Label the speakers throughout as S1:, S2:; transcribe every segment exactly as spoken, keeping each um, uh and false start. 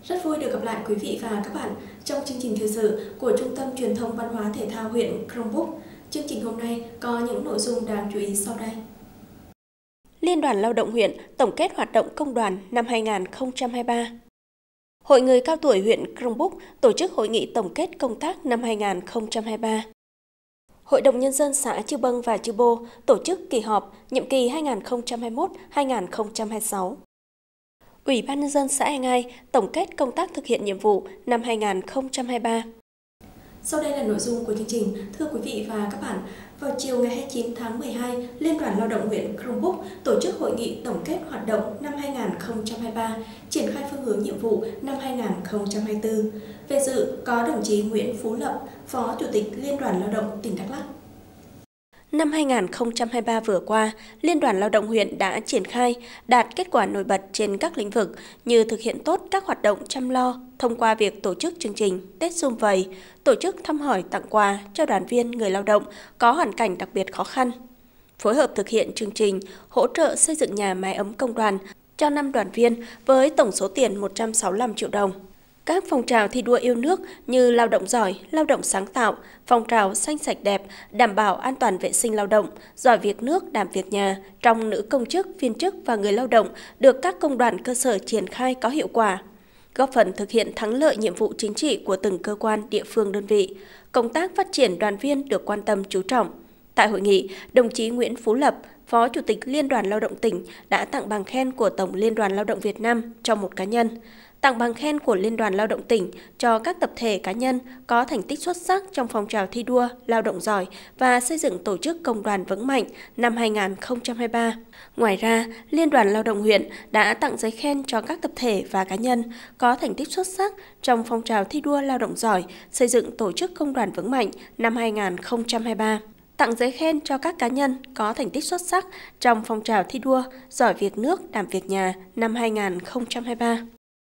S1: Rất vui được gặp lại quý vị và các bạn trong chương trình thời sự của Trung tâm Truyền thông Văn hóa Thể thao huyện Krông Búc. Chương trình hôm nay có những nội dung đáng chú ý sau đây.
S2: Liên đoàn Lao động huyện tổng kết hoạt động công đoàn năm hai nghìn không trăm hai mươi ba. Hội người cao tuổi huyện Krông Búc tổ chức hội nghị tổng kết công tác năm hai nghìn không trăm hai mươi ba. Hội đồng Nhân dân xã Chư Bâng và Chư Bô tổ chức kỳ họp nhiệm kỳ hai nghìn không trăm hai mươi mốt đến hai nghìn không trăm hai mươi sáu. Ủy ban Nhân dân xã E Ngai tổng kết công tác thực hiện nhiệm vụ năm hai nghìn không trăm hai mươi ba.
S1: Sau đây là nội dung của chương trình. Thưa quý vị và các bạn, vào chiều ngày hai mươi chín tháng mười hai, Liên đoàn Lao động huyện Krông Búc tổ chức hội nghị tổng kết hoạt động năm hai nghìn không trăm hai mươi ba, triển khai phương hướng nhiệm vụ năm hai nghìn không trăm hai mươi tư. Về dự có đồng chí Nguyễn Phú Lập, Phó Chủ tịch Liên đoàn Lao động tỉnh Đắk Lắk.
S2: Năm hai nghìn không trăm hai mươi ba vừa qua, Liên đoàn Lao động huyện đã triển khai, đạt kết quả nổi bật trên các lĩnh vực như thực hiện tốt các hoạt động chăm lo thông qua việc tổ chức chương trình Tết Sum Vầy, tổ chức thăm hỏi tặng quà cho đoàn viên người lao động có hoàn cảnh đặc biệt khó khăn, phối hợp thực hiện chương trình hỗ trợ xây dựng nhà mái ấm công đoàn cho năm đoàn viên với tổng số tiền một trăm sáu mươi lăm triệu đồng. Các phong trào thi đua yêu nước như lao động giỏi, lao động sáng tạo, phong trào xanh sạch đẹp, đảm bảo an toàn vệ sinh lao động, giỏi việc nước, đảm việc nhà trong nữ công chức, viên chức và người lao động được các công đoàn cơ sở triển khai có hiệu quả, góp phần thực hiện thắng lợi nhiệm vụ chính trị của từng cơ quan, địa phương, đơn vị. Công tác phát triển đoàn viên được quan tâm chú trọng. Tại hội nghị, đồng chí Nguyễn Phú Lập, Phó Chủ tịch Liên đoàn Lao động tỉnh đã tặng bằng khen của Tổng Liên đoàn Lao động Việt Nam cho một cá nhân, tặng bằng khen của Liên đoàn Lao động tỉnh cho các tập thể cá nhân có thành tích xuất sắc trong phong trào thi đua, lao động giỏi và xây dựng tổ chức công đoàn vững mạnh năm hai nghìn không trăm hai mươi ba. Ngoài ra, Liên đoàn Lao động huyện đã tặng giấy khen cho các tập thể và cá nhân có thành tích xuất sắc trong phong trào thi đua lao động giỏi, xây dựng tổ chức công đoàn vững mạnh năm hai nghìn không trăm hai mươi ba. Tặng giấy khen cho các cá nhân có thành tích xuất sắc trong phong trào thi đua, giỏi việc nước, đảm việc nhà năm hai nghìn không trăm hai mươi ba.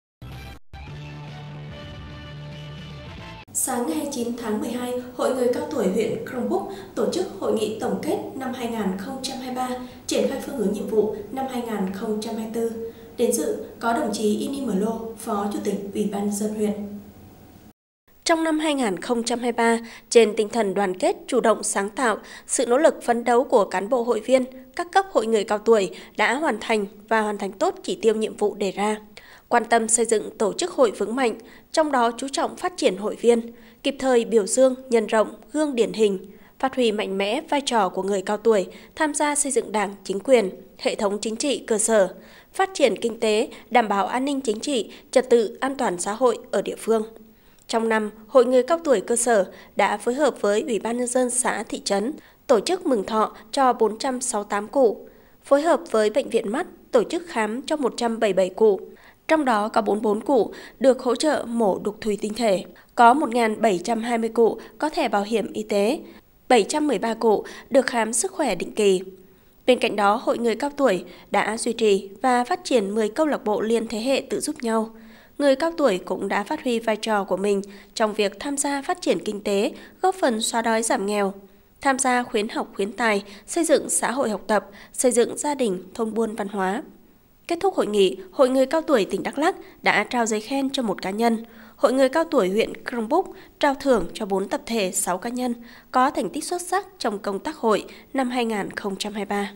S1: Sáng ngày hai mươi chín tháng mười hai, Hội người cao tuổi huyện Krông Búc tổ chức hội nghị tổng kết năm hai nghìn không trăm hai mươi ba, triển khai phương hướng nhiệm vụ năm hai nghìn không trăm hai mươi tư. Đến dự có đồng chí Ini Mờ Lô, Phó Chủ tịch Ủy ban Nhân dân huyện.
S2: Trong năm hai nghìn không trăm hai mươi ba, trên tinh thần đoàn kết, chủ động, sáng tạo, sự nỗ lực phấn đấu của cán bộ hội viên, các cấp hội người cao tuổi đã hoàn thành và hoàn thành tốt chỉ tiêu nhiệm vụ đề ra. Quan tâm xây dựng tổ chức hội vững mạnh, trong đó chú trọng phát triển hội viên, kịp thời biểu dương, nhân rộng, gương điển hình, phát huy mạnh mẽ vai trò của người cao tuổi tham gia xây dựng đảng, chính quyền, hệ thống chính trị cơ sở, phát triển kinh tế, đảm bảo an ninh chính trị, trật tự an toàn xã hội ở địa phương. Trong năm, Hội người cao tuổi cơ sở đã phối hợp với Ủy ban Nhân dân xã, thị trấn tổ chức mừng thọ cho bốn trăm sáu mươi tám cụ, phối hợp với Bệnh viện Mắt tổ chức khám cho một trăm bảy mươi bảy cụ. Trong đó có bốn mươi bốn cụ được hỗ trợ mổ đục thùy tinh thể, có một nghìn bảy trăm hai mươi cụ có thẻ bảo hiểm y tế, bảy trăm mười ba cụ được khám sức khỏe định kỳ. Bên cạnh đó, Hội người cao tuổi đã duy trì và phát triển mười câu lạc bộ liên thế hệ tự giúp nhau. Người cao tuổi cũng đã phát huy vai trò của mình trong việc tham gia phát triển kinh tế, góp phần xóa đói giảm nghèo, tham gia khuyến học khuyến tài, xây dựng xã hội học tập, xây dựng gia đình, thôn buôn văn hóa. Kết thúc hội nghị, Hội người cao tuổi tỉnh Đắk Lắk đã trao giấy khen cho một cá nhân. Hội người cao tuổi huyện Krông Búc trao thưởng cho bốn tập thể, sáu cá nhân có thành tích xuất sắc trong công tác hội năm hai nghìn không trăm hai mươi ba.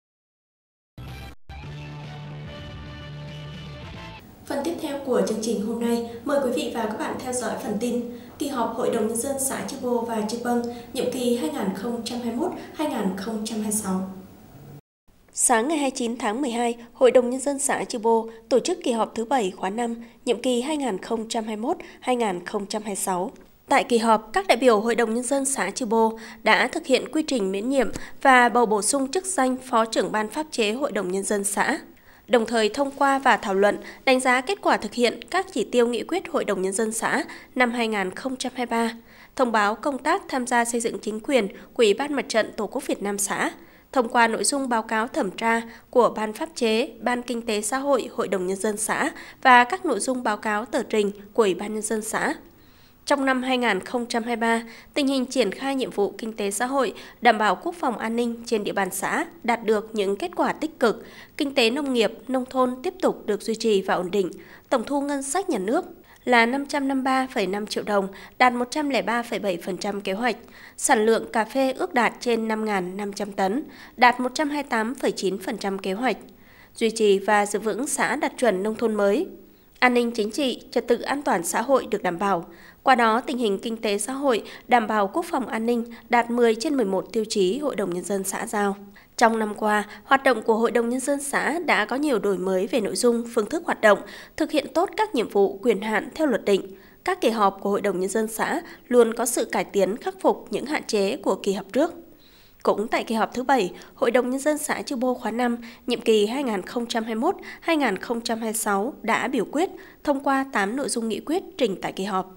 S1: Phần tiếp theo của chương trình hôm nay, mời quý vị và các bạn theo dõi phần tin kỳ họp Hội đồng Nhân dân xã Chư Bô và Chư Bâng, nhiệm kỳ hai nghìn không trăm hai mươi mốt đến hai nghìn không trăm hai mươi sáu.
S2: Sáng ngày hai mươi chín tháng mười hai, Hội đồng Nhân dân xã Chư Bô tổ chức kỳ họp thứ bảy khóa năm, nhiệm kỳ hai nghìn không trăm hai mươi mốt đến hai nghìn không trăm hai mươi sáu. Tại kỳ họp, các đại biểu Hội đồng Nhân dân xã Chư Bô đã thực hiện quy trình miễn nhiệm và bầu bổ sung chức danh Phó trưởng Ban Pháp chế Hội đồng Nhân dân xã, đồng thời thông qua và thảo luận đánh giá kết quả thực hiện các chỉ tiêu nghị quyết Hội đồng Nhân dân xã năm hai nghìn không trăm hai mươi ba, thông báo công tác tham gia xây dựng chính quyền của Ủy ban Mặt trận Tổ quốc Việt Nam xã, thông qua nội dung báo cáo thẩm tra của Ban Pháp chế, Ban Kinh tế Xã hội Hội đồng Nhân dân xã và các nội dung báo cáo tờ trình của Ủy ban Nhân dân xã. Trong năm hai nghìn không trăm hai mươi ba, tình hình triển khai nhiệm vụ kinh tế xã hội, đảm bảo quốc phòng an ninh trên địa bàn xã đạt được những kết quả tích cực, kinh tế nông nghiệp, nông thôn tiếp tục được duy trì và ổn định. Tổng thu ngân sách nhà nước là năm trăm năm mươi ba phẩy năm triệu đồng, đạt một trăm lẻ ba phẩy bảy phần trăm kế hoạch. Sản lượng cà phê ước đạt trên năm nghìn năm trăm tấn, đạt một trăm hai mươi tám phẩy chín phần trăm kế hoạch. Duy trì và giữ vững xã đạt chuẩn nông thôn mới. An ninh chính trị, trật tự an toàn xã hội được đảm bảo. Qua đó, tình hình kinh tế xã hội, đảm bảo quốc phòng an ninh đạt mười trên mười một tiêu chí Hội đồng Nhân dân xã giao. Trong năm qua, hoạt động của Hội đồng Nhân dân xã đã có nhiều đổi mới về nội dung, phương thức hoạt động, thực hiện tốt các nhiệm vụ, quyền hạn theo luật định. Các kỳ họp của Hội đồng Nhân dân xã luôn có sự cải tiến khắc phục những hạn chế của kỳ họp trước. Cũng tại kỳ họp thứ bảy, Hội đồng Nhân dân xã Chư Bô khóa năm, nhiệm kỳ hai nghìn không trăm hai mươi mốt đến hai nghìn không trăm hai mươi sáu đã biểu quyết thông qua tám nội dung nghị quyết trình tại kỳ họp.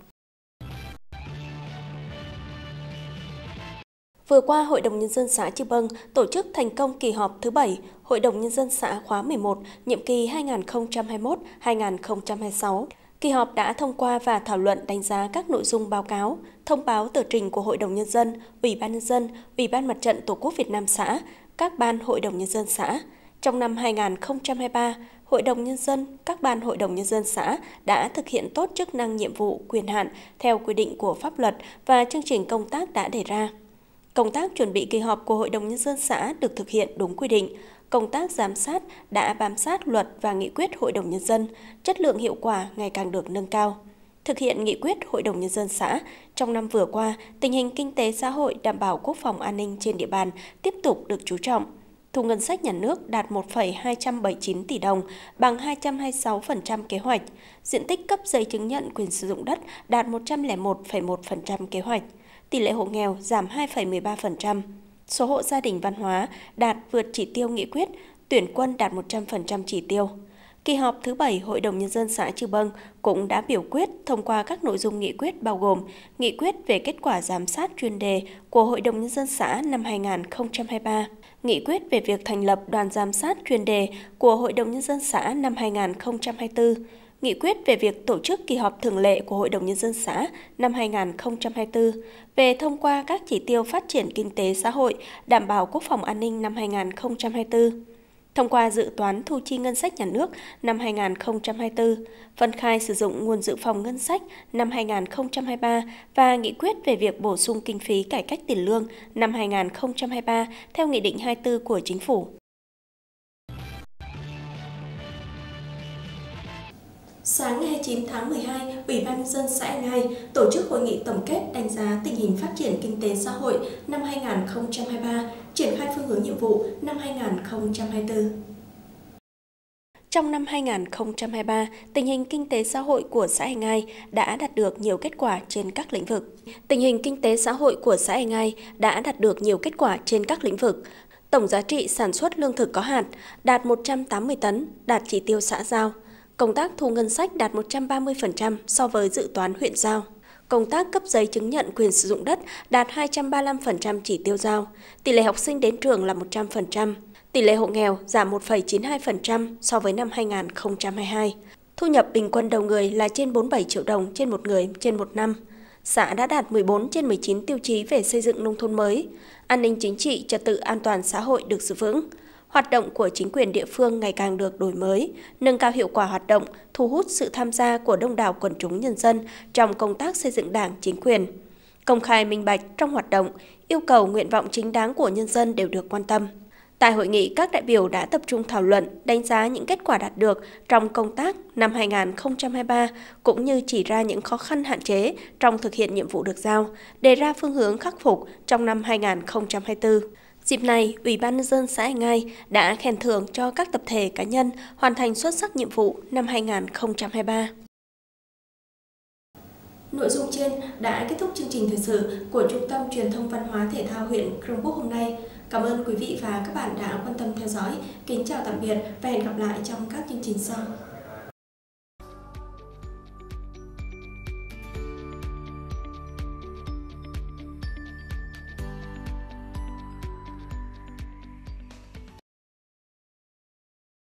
S2: Vừa qua, Hội đồng Nhân dân xã Chư Bâng tổ chức thành công kỳ họp thứ bảy, Hội đồng Nhân dân xã khóa mười một, nhiệm kỳ hai nghìn không trăm hai mươi mốt đến hai nghìn không trăm hai mươi sáu. Kỳ họp đã thông qua và thảo luận đánh giá các nội dung báo cáo, thông báo tờ trình của Hội đồng Nhân dân, Ủy ban Nhân dân, Ủy ban Mặt trận Tổ quốc Việt Nam xã, các ban Hội đồng Nhân dân xã. Trong năm hai nghìn không trăm hai mươi ba, Hội đồng Nhân dân, các ban Hội đồng Nhân dân xã đã thực hiện tốt chức năng nhiệm vụ, quyền hạn theo quy định của pháp luật và chương trình công tác đã đề ra. Công tác chuẩn bị kỳ họp của Hội đồng Nhân dân xã được thực hiện đúng quy định. Công tác giám sát đã bám sát luật và nghị quyết Hội đồng Nhân dân, chất lượng hiệu quả ngày càng được nâng cao. Thực hiện nghị quyết Hội đồng Nhân dân xã, trong năm vừa qua, tình hình kinh tế xã hội đảm bảo quốc phòng an ninh trên địa bàn tiếp tục được chú trọng. Thu ngân sách nhà nước đạt một phẩy hai trăm bảy mươi chín tỷ đồng, bằng hai trăm hai mươi sáu phần trăm kế hoạch. Diện tích cấp giấy chứng nhận quyền sử dụng đất đạt một trăm lẻ một phẩy một phần trăm kế hoạch. Tỷ lệ hộ nghèo giảm hai phẩy mười ba phần trăm. Số hộ gia đình văn hóa đạt vượt chỉ tiêu nghị quyết, tuyển quân đạt một trăm phần trăm chỉ tiêu. Kỳ họp thứ bảy Hội đồng Nhân dân xã Chư Bâng cũng đã biểu quyết thông qua các nội dung nghị quyết bao gồm nghị quyết về kết quả giám sát chuyên đề của Hội đồng Nhân dân xã năm hai nghìn không trăm hai mươi ba, nghị quyết về việc thành lập đoàn giám sát chuyên đề của Hội đồng Nhân dân xã năm hai nghìn không trăm hai mươi tư, nghị quyết về việc tổ chức kỳ họp thường lệ của Hội đồng Nhân dân xã năm hai nghìn không trăm hai mươi tư về thông qua các chỉ tiêu phát triển kinh tế xã hội, đảm bảo quốc phòng an ninh năm hai nghìn không trăm hai mươi tư. Thông qua dự toán thu chi ngân sách nhà nước năm hai nghìn không trăm hai mươi tư, phân khai sử dụng nguồn dự phòng ngân sách năm hai nghìn không trăm hai mươi ba và nghị quyết về việc bổ sung kinh phí cải cách tiền lương năm hai nghìn không trăm hai mươi ba theo Nghị định hai mươi tư của Chính phủ.
S1: Sáng ngày hai mươi chín tháng mười hai, Ủy ban Nhân dân xã Eng Hai tổ chức hội nghị tổng kết đánh giá tình hình phát triển kinh tế xã hội năm hai nghìn không trăm hai mươi ba, triển khai phương hướng nhiệm vụ năm hai nghìn không trăm hai mươi tư.
S2: Trong năm hai nghìn không trăm hai mươi ba, tình hình kinh tế xã hội của xã Eng Hai đã đạt được nhiều kết quả trên các lĩnh vực. Tình hình kinh tế xã hội của xã Eng Hai đã đạt được nhiều kết quả trên các lĩnh vực. Tổng giá trị sản xuất lương thực có hạt đạt một trăm tám mươi tấn, đạt chỉ tiêu xã giao. Công tác thu ngân sách đạt một trăm ba mươi phần trăm so với dự toán huyện giao. Công tác cấp giấy chứng nhận quyền sử dụng đất đạt hai trăm ba mươi lăm phần trăm chỉ tiêu giao. Tỷ lệ học sinh đến trường là một trăm phần trăm. Tỷ lệ hộ nghèo giảm một phẩy chín mươi hai phần trăm so với năm hai nghìn không trăm hai mươi hai. Thu nhập bình quân đầu người là trên bốn mươi bảy triệu đồng trên một người trên một năm. Xã đã đạt mười bốn trên mười chín tiêu chí về xây dựng nông thôn mới. An ninh chính trị, trật tự an toàn xã hội được giữ vững. Hoạt động của chính quyền địa phương ngày càng được đổi mới, nâng cao hiệu quả hoạt động, thu hút sự tham gia của đông đảo quần chúng nhân dân trong công tác xây dựng đảng, chính quyền. Công khai minh bạch trong hoạt động, yêu cầu nguyện vọng chính đáng của nhân dân đều được quan tâm. Tại hội nghị, các đại biểu đã tập trung thảo luận, đánh giá những kết quả đạt được trong công tác năm hai nghìn không trăm hai mươi ba, cũng như chỉ ra những khó khăn hạn chế trong thực hiện nhiệm vụ được giao, đề ra phương hướng khắc phục trong năm hai nghìn không trăm hai mươi tư. Dịp này, Ủy ban Nhân dân xã Eng Hai đã khen thưởng cho các tập thể cá nhân hoàn thành xuất sắc nhiệm vụ năm hai nghìn không trăm hai mươi ba.
S1: Nội dung trên đã kết thúc chương trình thời sự của Trung tâm Truyền thông Văn hóa Thể thao huyện Krông Búc hôm nay. Cảm ơn quý vị và các bạn đã quan tâm theo dõi. Kính chào tạm biệt và hẹn gặp lại trong các chương trình sau.